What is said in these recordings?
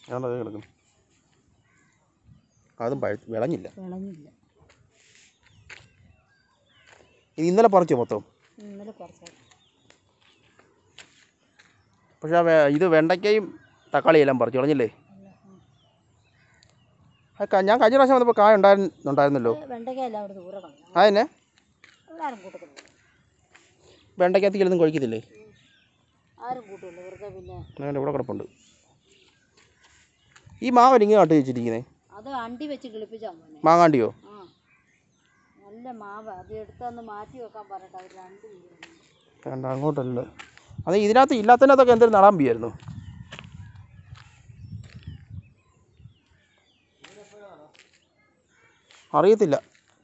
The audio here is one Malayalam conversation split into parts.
ഞാനത് കിടക്കുന്നു. അതും വിളഞ്ഞില്ല. ഇന്നലെ പറിച്ചോ മൊത്തം? പക്ഷേ ഇത് വെണ്ടയ്ക്കയും തക്കാളിയും എല്ലാം പറിച്ചു കളഞ്ഞില്ലേ? ഞാൻ കഴിഞ്ഞ പ്രാവശ്യം വന്നപ്പോൾ കായ ഉണ്ടായിരുന്നല്ലോ. അതെന്നെ വെണ്ടയ്ക്കകത്തേക്കൊന്നും കഴിക്കത്തില്ലേ? അങ്ങനെ ഇവിടെ കിടപ്പുണ്ട്. ഈ മാവൻ ഇങ്ങനെ നട്ട് വെച്ചിരിക്കുന്നത് അത് അണ്ടി വെച്ച് കിളിപ്പിച്ചാ മാങ്ങാണ്ടിയോ? നല്ല മാവ് അത് എടുത്തൊന്ന് മാറ്റി വെക്കാൻ പറഞ്ഞിട്ട് അവർ വേണ്ട അങ്ങോട്ടല്ലോ. അത് ഇതിനകത്ത് ഇല്ലാത്തതിനകത്തൊക്കെ എന്തെങ്കിലും നടാൻ പോയായിരുന്നു. അറിയത്തില്ല.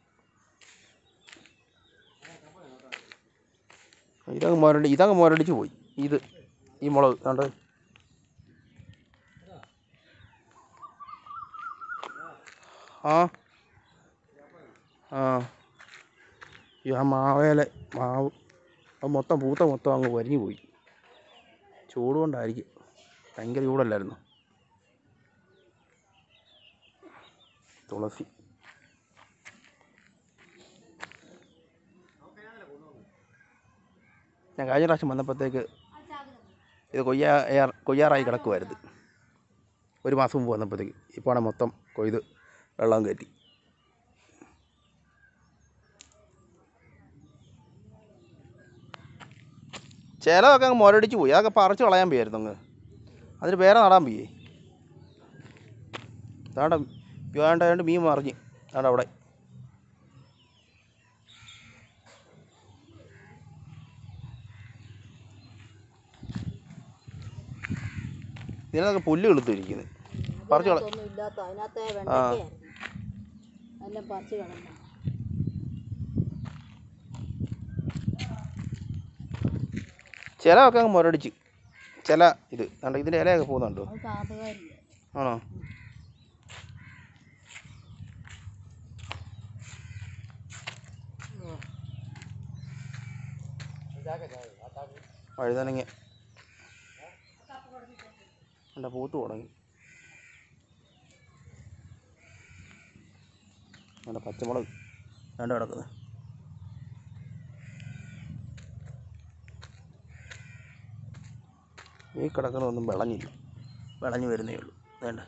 ഇതങ്ങ് മുരടിച്ച് പോയി. ഈ മുളക് കണ്ട് മാവ് അത് മൊത്തം മൊത്തം അങ്ങ് വരിഞ്ഞു പോയി. ചൂട് കൊണ്ടായിരിക്കും. ഭയങ്കര ചൂടല്ലായിരുന്നു. തുളസി ഞാൻ കഴിഞ്ഞ പ്രാവശ്യം വന്നപ്പോഴത്തേക്ക് ഇത് കൊയ്യാറായി കിടക്കുമായിരുന്നു. ഒരു മാസം മുമ്പ് വന്നപ്പോഴത്തേക്ക്. ഇപ്പോൾ ആണ് മൊത്തം കൊയ്ത് വെള്ളം കയറ്റി. ചിലതൊക്കെ അങ്ങ് മുരടിച്ച് പോയി. അതൊക്കെ പറിച്ച് കളയാൻ പോയായിരുന്നു അങ്ങ്. അതിന് വേറെ നടാൻ പോയേ. വേണ്ട മീൻ മറിഞ്ഞ് അവിടെ. ഇതിനൊക്കെ പുല്ല് കിളുത്തിരിക്കുന്നത്. പറിച്ച് ചിലതൊക്കെ അങ്ങ് മുരടിച്ച്. ചില ഇതിൻ്റെ ഇലയൊക്കെ പോകുന്നുണ്ടോ? ആണോ? വഴുതനങ്ങ എൻ്റെ പൂത്ത് തുടങ്ങി. എൻ്റെ പച്ചമുളക് രണ്ട് കിടക്കുന്നത്. ഈ കിടക്കുന്നതൊന്നും വിളഞ്ഞില്ല. വിളഞ്ഞു വരുന്നേ ഉള്ളൂ. വേണ്ട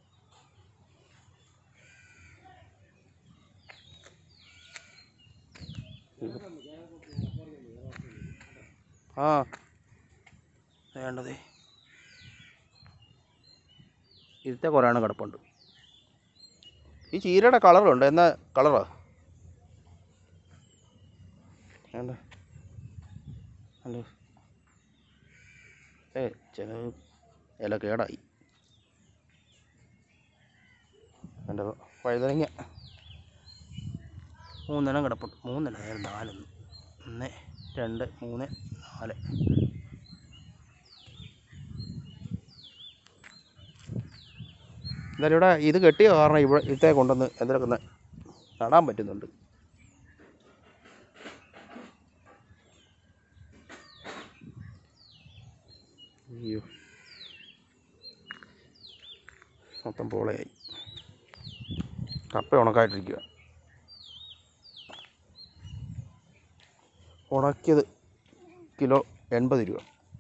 വേണ്ടതേ ഇതിലത്തെ കുറേ ആണ് കിടപ്പുണ്ട്. ഈ ചീരയുടെ കളറുണ്ട്. എന്നാ കളറാ വേണ്ട? ചില ഇല കേടായി. എൻ്റെ വഴുതനങ്ങ 3 എണ്ണം കിടപ്പുണ്ട്. 4 1 2 3 4. എന്തായാലും ഇവിടെ ഇത് കെട്ടിയ കാരണം ഇവിടത്തെ കൊണ്ടുവന്ന് എന്തെങ്കിലുമൊക്കെ നടാൻ പറ്റുന്നുണ്ട്. അയ്യോ മൊത്തം പോളയായി. കപ്പ ഉണക്കായിട്ടിരിക്കുക. ഉണക്കിയത് കിലോ 80 രൂപ.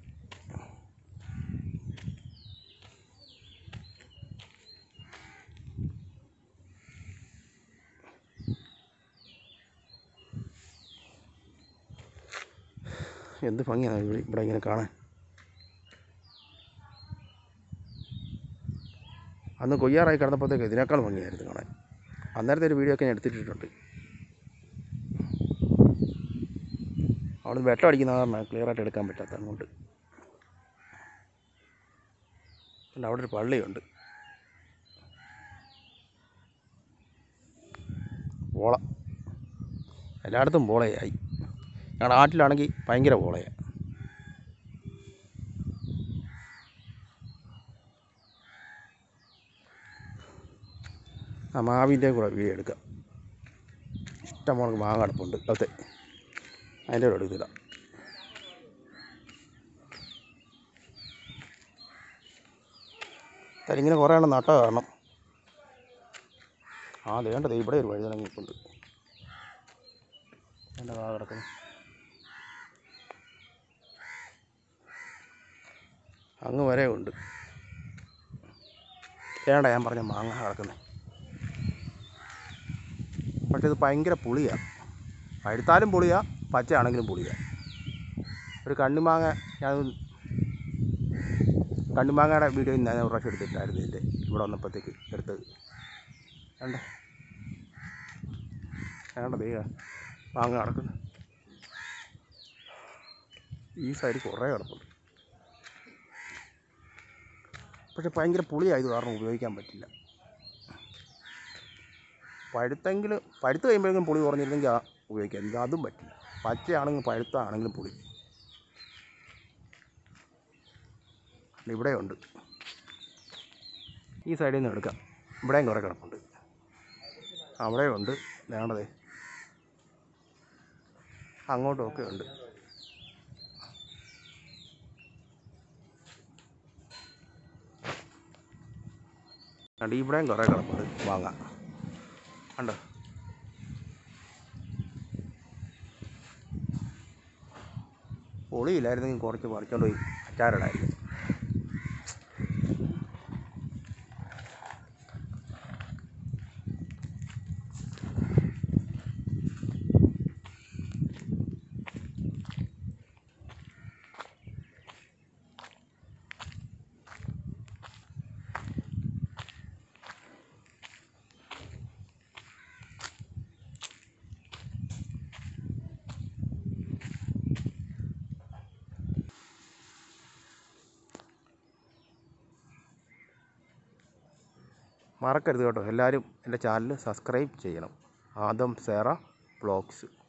എന്ത് ഭംഗിയാണ് ഇവിടെ ഇങ്ങനെ കാണാൻ. അന്ന് കൊയ്യാറായി കിടന്നപ്പോഴത്തേക്ക് ഇതിനേക്കാൾ ഭംഗിയായിരുന്നു കാണാൻ. അന്നേരത്തെ ഒരു വീഡിയോ ഒക്കെ ഞാൻ എടുത്തിട്ടുണ്ട്. അവിടെ വെട്ടം അടിക്കുന്ന കാരണം ക്ലിയറായിട്ട് എടുക്കാൻ പറ്റാത്ത അങ്ങോട്ട്. അവിടെ ഒരു പള്ളിയുണ്ട്. പോള എല്ലായിടത്തും പോളയായി. ഞങ്ങളുടെ നാട്ടിലാണെങ്കിൽ ഭയങ്കര പോളയാണ്. ആ മാവിൻ്റെ കൂടെ വീഡിയോ എടുക്കാം. ഇഷ്ടംപോലെ മാങ്ങ കിടപ്പുണ്ട്. അതെ അതിൻ്റെ കൂടെ എടുത്തിടാം. ഇങ്ങനെ കുറേ എണ്ണം നട്ട കാരണം വേണ്ടത് ഇവിടെ ഒരു വഴുതനങ്ങ ഇപ്പുണ്ട്. എൻ്റെ കാ കിടക്കുന്നു. അങ്ങ് വരെ ഉണ്ട്. ഞാൻ പറഞ്ഞ മാങ്ങ കിടക്കുന്നത്. പക്ഷെ ഇത് ഭയങ്കര പുളിയാണ്. പഴുത്താലും പുളിയാണ്, പച്ചയാണെങ്കിലും പുളിയാണ്. ഒരു കണ്ണിമാങ്ങയുടെ വീഡിയോ ഞാൻ ഒരു പ്രാവശ്യം എടുത്തിട്ടായിരുന്നു. ഇതിൻ്റെ ഇവിടെ വന്നപ്പോഴത്തേക്ക് എടുത്തത്. വേണ്ടത് മാങ്ങ കിടക്കുന്നു. ഈ സൈഡിൽ കുറേ കിടപ്പുണ്ട്. പക്ഷെ ഭയങ്കര പുളിയായത് കാരണം ഉപയോഗിക്കാൻ പറ്റില്ല. പഴുത്ത് കഴിയുമ്പോഴേക്കും പുളി കുറഞ്ഞിരുന്നെങ്കിൽ ഉപയോഗിക്കാം. ഇത് അതും പറ്റില്ല. പച്ചയാണെങ്കിലും പഴുത്താണെങ്കിലും പുളി. ഇവിടെയുണ്ട്. ഈ സൈഡിൽ നിന്ന് എടുക്കാം. ഇവിടെയും കുറേ കിടപ്പുണ്ട്. അവിടെയുണ്ട്. വേണ്ടതേ അങ്ങോട്ടുമൊക്കെ ഉണ്ട്. ഇവിടെയും കുറേ കിടപ്പുണ്ട് മാങ്ങ. കണ്ടോ? പൊളിയില്ലായിരുന്നെങ്കിൽ കുറച്ച് പറിച്ചോണ്ട് പോയി അച്ചാറിടായിരുന്നു. മറക്കരുത് കേട്ടോ, എല്ലാവരും എൻ്റെ ചാനൽ സബ്സ്ക്രൈബ് ചെയ്യണം. Adam Sera vlogs.